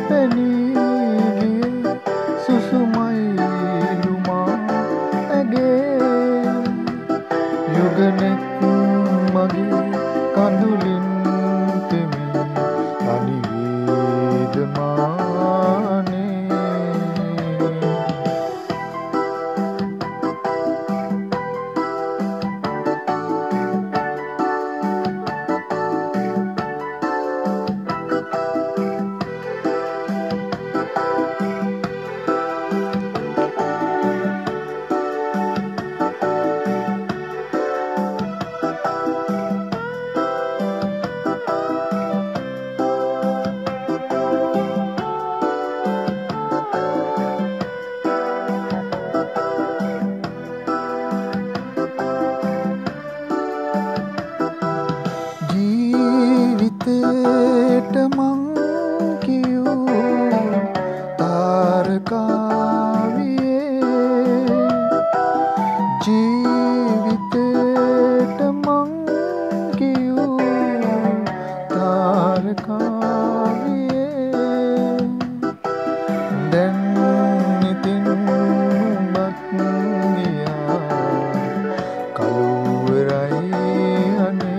පෙනී ගියේ සුසුමයි ලුමා ඇගේ යුගනෙත් මගේ කඳුලින් තෙමි අනිවේදමානේ ජීවිතේට මං කියූ තාරකාවියේ ජීවිතේට මං කියූ තාරකාවියේ දැන් ඉතින් උඹත් ගියා කළුවරයි අනේ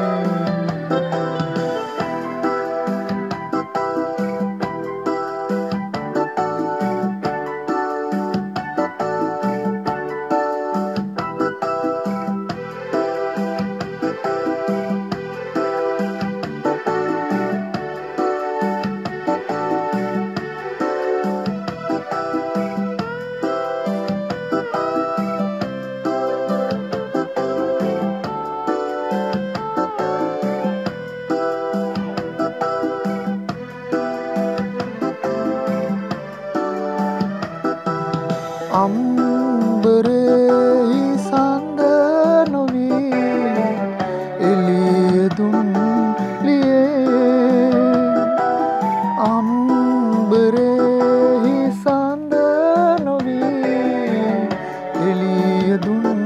අම්බරෙහි සඳ නොවී එළිය දුන් ලියේ අම්බරෙහි සඳ නොවී එළිය දුන්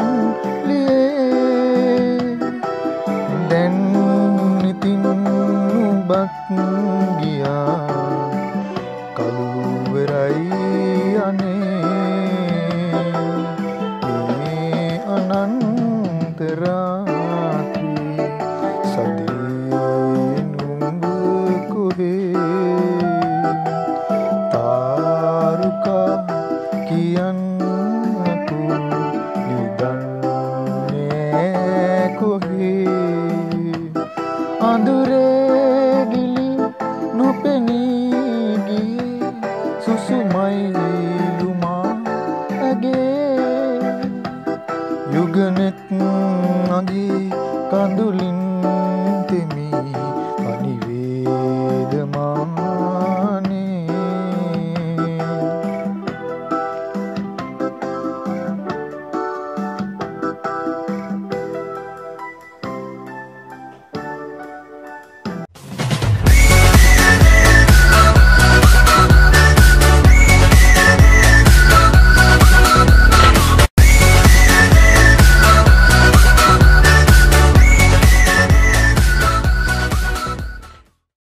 ලියේ දැන් ඉතින් උඹත් ගියා කළුවරයි අනේ අනන්ත රාත්‍රී සතියේ නුඹ කොහේ තාරුකා කියන්නකෝ නිදන්නේ කොහේ අඳුරේ ගිලි නොපෙනී ගියේ